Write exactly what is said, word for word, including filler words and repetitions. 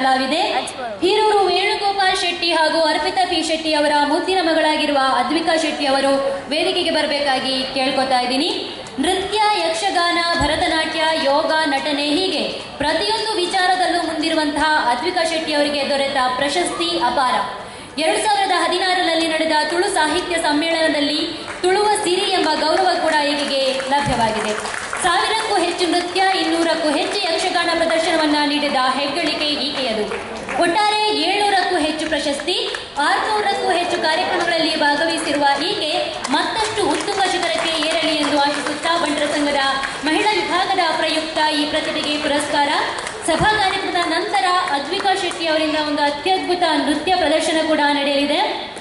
ಕಲಾವಿದೆ. ಹೀರೂರು ವೇಣುಗೋಪಾಲ್ ಶೆಟ್ಟಿ ಹಾಗೂ ಅರ್ಪಿತಾ ಪಿ ಶೆಟ್ಟಿ ಅವರ ಮುದ್ದಿನ ಮಗಳಾಗಿರುವ ಅದ್ವಿಕಾ ಶೆಟ್ಟಿ ಅವರು ವೇದಿಕೆಗೆ ಬರಬೇಕಾಗಿ ಕೇಳ್ಕೊತಾ ಇದ್ದೀನಿ. ನೃತ್ಯ, ಯಕ್ಷಗಾನ, ಭರತನಾಟ್ಯ, ಯೋಗ, ನಟನೆ ಹೀಗೆ ಪ್ರತಿಯೊಂದು ವಿಚಾರದಲ್ಲೂ ಮುಂದಿರುವಂತಹ ಅದ್ವಿಕಾ ಶೆಟ್ಟಿ ಅವರಿಗೆ ದೊರೆತ ಪ್ರಶಸ್ತಿ ಅಪಾರ. ಎರಡು ಸಾವಿರದ ಹದಿನಾರರಲ್ಲಿ ನಡೆದ ತುಳು ಸಾಹಿತ್ಯ ಸಮ್ಮೇಳನದಲ್ಲಿ ತುಳುವ ಸಿರಿ ಎಂಬ ಗೌರವ ಕೂಡ ಈಕೆಗೆ ಲಭ್ಯವಾಗಿದೆ. ಸಾವಿರಕ್ಕೂ ಹೆಚ್ಚು ನೃತ್ಯ, ಇನ್ನೂರಕ್ಕೂ ಹೆಚ್ಚು ಯಕ್ಷಗಾನ ಪ್ರದರ್ಶನವನ್ನ ನೀಡಿದ ಹೆಗ್ಗಳಿಕೆ ಈಕೆಯದು. ಒಟ್ಟಾರೆ ಏಳ್ನೂರಕ್ಕೂ ಹೆಚ್ಚು ಪ್ರಶಸ್ತಿ, ಆರುನೂರಕ್ಕೂ ಹೆಚ್ಚು ಕಾರ್ಯಕ್ರಮಗಳಲ್ಲಿ ಭಾಗವಹಿಸಿರುವ ಈಕೆ ಮತ್ತಷ್ಟು ಉತ್ತುಂಗ ಶಿಖರಕ್ಕೆ ಏರಲಿ ಎಂದು ಆಶಿಸುತ್ತಾ ಬಂಟರ ಸಂಘದ ಮಹಿಳಾ ವಿಭಾಗದ ಪ್ರಯುಕ್ತ ಈ ಪ್ರತಿಭೆಗೆ ಪುರಸ್ಕಾರ. ಸಭಾ ಕಾರ್ಯಕ್ರಮದ ನಂತರ ಅದ್ವಿಕಾ ಶೆಟ್ಟಿ ಅವರಿಂದ ಒಂದು ಅತ್ಯದ್ಭುತ ನೃತ್ಯ ಪ್ರದರ್ಶನ ಕೂಡ ನಡೆಯಲಿದೆ.